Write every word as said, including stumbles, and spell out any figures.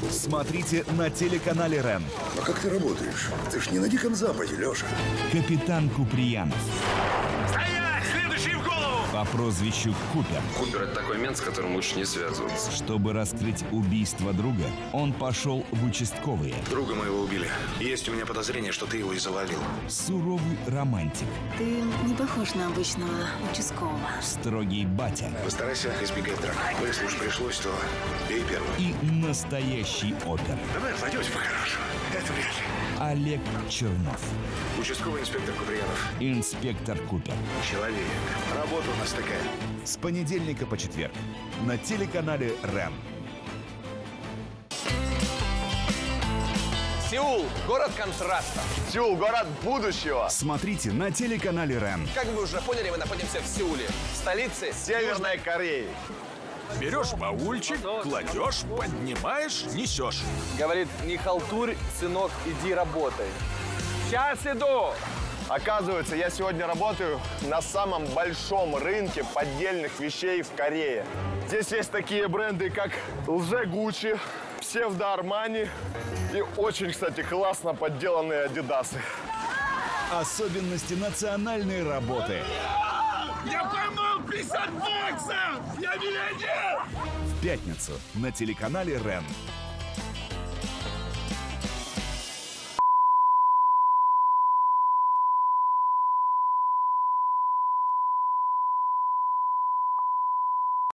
Смотрите на телеканале РЕН. А как ты работаешь? Ты ж не на Диком Западе, Леша. Капитан Куприянов. Стоять! Следующий в голову! По прозвищу Купер. Купер — это такой мент, с которым лучше не связываться. Чтобы раскрыть убийство друга, он пошел в участковые. Друга моего убили. Есть у меня подозрение, что ты его и завалил. Суровый романтик. Ты не похож на обычного участкового. Строгий батя. Постарайся избегать драк. Если уж пришлось, то бей первым. И настоящий опер. Давай разойдемся по-хорошему. Это вряд ли. Олег Чернов. Участковый инспектор Куприянов. Инспектор Купер. Человек. Работа у нас такая. С понедельника по четверг на телеканале РЕН. Сеул – город контраста. Сеул – город будущего. Смотрите на телеканале РЕН. Как вы уже поняли, мы находимся в Сеуле, столице Северной Кореи. Берешь баульчик, кладешь, поднимаешь, несешь. Говорит, не халтурь, сынок, иди работай. Сейчас иду. Оказывается, я сегодня работаю на самом большом рынке поддельных вещей в Корее. Здесь есть такие бренды, как Лже-Гуччи, Псевдо-Армани и очень, кстати, классно подделанные Адидасы. Особенности национальной работы. Я поймал пятьдесят баксов! Я миллионер! В пятницу на телеканале РЕН.